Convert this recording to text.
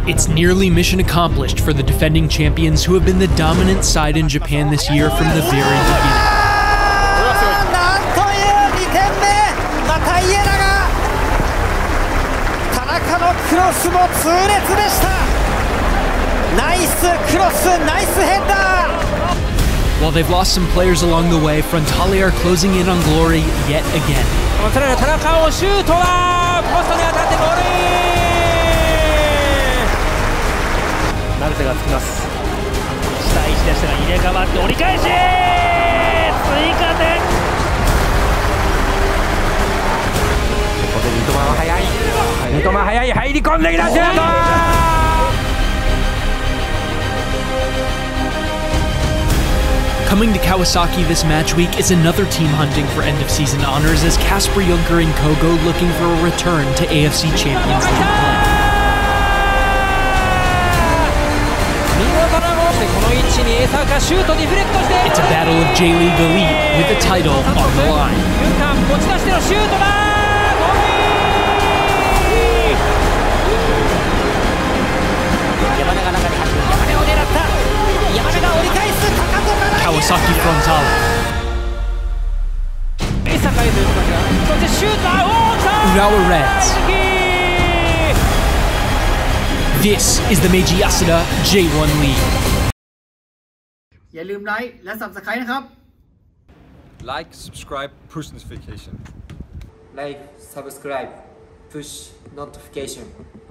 It's nearly mission accomplished for the defending champions who have been the dominant side in Japan this year from the very beginning. While they've lost some players along the way, Frontale are closing in on glory yet again. Coming to Kawasaki this match week is another team hunting for end-of-season honors as Kasper Junker and Kogo looking for a return to AFC Champions League play. It's a battle of J.League elite with the title on the line. Kawasaki Frontale. Urawa Reds. This is the MEIJI YASUDA J1 League. อย่าลืมไลค์และ Subscribe นะครับ Like, subscribe, push notification. Like, subscribe, push notification.